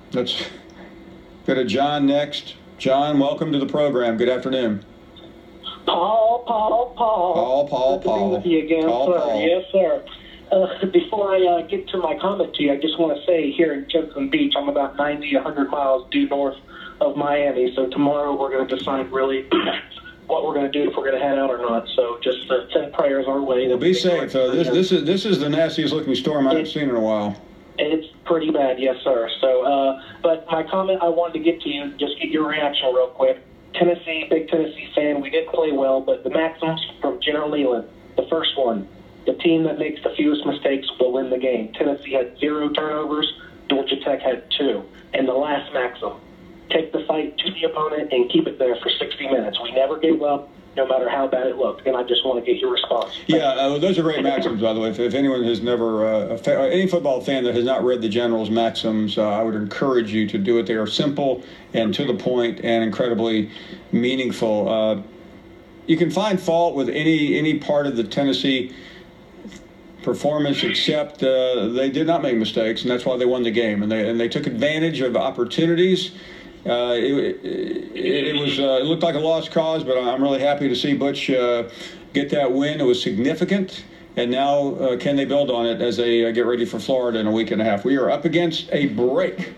Let's go to John next. John, welcome to the program. Good afternoon. Paul. Good to be with you again, sir. Paul. Yes, sir. Before I get to my comment to you, I just want to say here in Jensen Beach, I'm about 100 miles due north of Miami. So tomorrow we're going to decide really what we're going to do, if we're going to head out or not. So just send prayers our way. Well, be safe. This is the nastiest looking storm I've seen in a while. It's pretty bad, yes, sir. So, but my comment I wanted to get to you, just get your reaction real quick. Tennessee, big Tennessee fan. We did play well, but the maxims from General Neyland, the first one, the team that makes the fewest mistakes will win the game. Tennessee had 0 turnovers. Georgia Tech had 2. And the last maxim, take the fight to the opponent and keep it there for 60 minutes. We never gave up, no matter how bad it looked. And I just want to get your response. Yeah, those are great maxims, by the way. If anyone has never, any football fan that has not read the General's maxims, I would encourage you to do it. They are simple and to the point and incredibly meaningful. You can find fault with any part of the Tennessee performance, except they did not make mistakes, and that's why they won the game. And they took advantage of opportunities. It looked like a lost cause, but I'm really happy to see Butch get that win. It was significant, and now can they build on it as they get ready for Florida in a week and a half? We are up against a break.